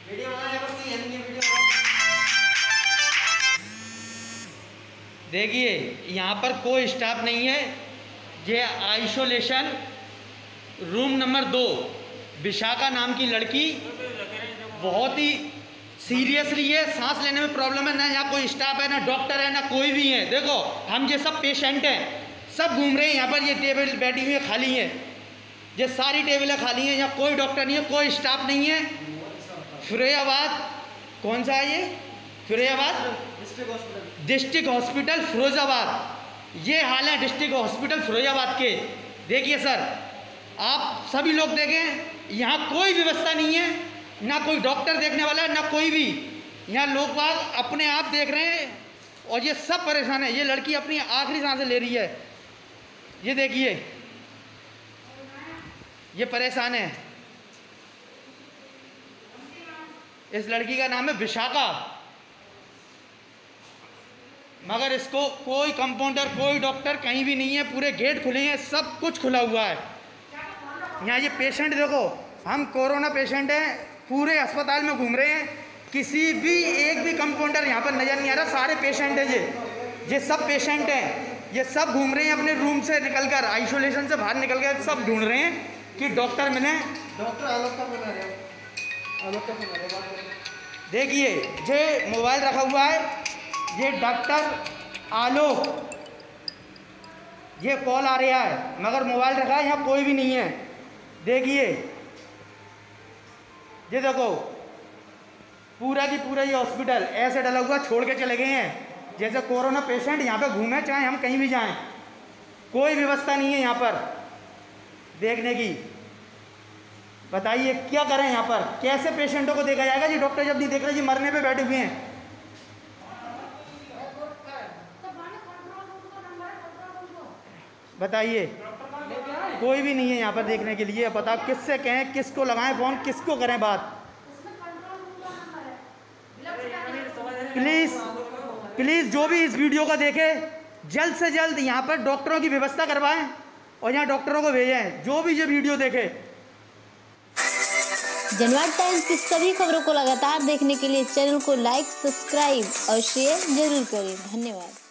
Video बनाने पर कोई है नहीं वीडियो। देखिए यहाँ पर कोई स्टाफ नहीं है। ये आइसोलेशन रूम नंबर 2 विशाखा नाम की लड़की बहुत ही सीरियसली है, सांस लेने में प्रॉब्लम है। ना यहाँ कोई स्टाफ है, ना डॉक्टर है, ना कोई भी है। देखो हम ये सब पेशेंट हैं, सब घूम रहे हैं यहाँ पर। ये टेबल बैठी हुई है खाली है, ये सारी टेबलें खाली हैं। यहाँ कोई डॉक्टर नहीं है, कोई स्टाफ नहीं है। फिरोजाबाद कौन सा है ये? Firozabad district hospital Firozabad. ये हाल है डिस्ट्रिक्ट हॉस्पिटल फिरोजाबाद के। देखिए सर, आप सभी लोग देखें, यहाँ कोई व्यवस्था नहीं है, ना कोई डॉक्टर देखने वाला है, ना कोई भी। यहाँ लोग बाग अपने आप देख रहे हैं और ये सब परेशान है। ये लड़की अपनी आखिरी सांसें ले रही है, ये देखिए, ये परेशान है। इस लड़की का नाम है विशाखा, मगर इसको कोई कंपाउंडर, कोई डॉक्टर कहीं भी नहीं है। पूरे गेट खुले हैं, सब कुछ खुला हुआ है। यहाँ ये पेशेंट देखो, हम कोरोना पेशेंट हैं, पूरे अस्पताल में घूम रहे हैं, किसी भी एक भी कंपाउंडर यहाँ पर नज़र नहीं आ रहा। सारे पेशेंट हैं, ये सब पेशेंट हैं। ये सब घूम रहे हैं अपने रूम से निकलकर, आइसोलेशन से बाहर निकल कर सब ढूंढ रहे हैं कि डॉक्टर मिले। डॉक्टर आलोक का फोन आ रहा है, आलोक का फोन आ रहा है। देखिए ये मोबाइल रखा हुआ है, ये डॉक्टर आलोक, ये कॉल आ रहा है मगर मोबाइल रखा है, यहाँ कोई भी नहीं है। देखिए ये देखो, पूरा की पूरा ये हॉस्पिटल ऐसे डला हुआ, छोड़ के चले गए हैं जैसे कोरोना पेशेंट यहाँ पे घूमे, चाहे हम कहीं भी जाएं। कोई व्यवस्था नहीं है यहाँ पर देखने की। बताइए क्या करें यहाँ पर, कैसे पेशेंटों को देखा जाएगा जी? डॉक्टर जब नहीं देख रहे जी, मरने पे बैठे हुए हैं। बताइए, कोई भी नहीं है यहाँ पर देखने के लिए। बताओ किससे कहें, किसको लगाएं फ़ोन, किसको करें बात? प्लीज़ प्लीज़ जो भी इस वीडियो को देखे, जल्द से जल्द यहाँ पर डॉक्टरों की व्यवस्था करवाएं और यहाँ डॉक्टरों को भेजें, जो भी ये वीडियो देखे। जनवाद टाइम्स की सभी खबरों को लगातार देखने के लिए चैनल को लाइक, सब्सक्राइब और शेयर जरूर करें। धन्यवाद।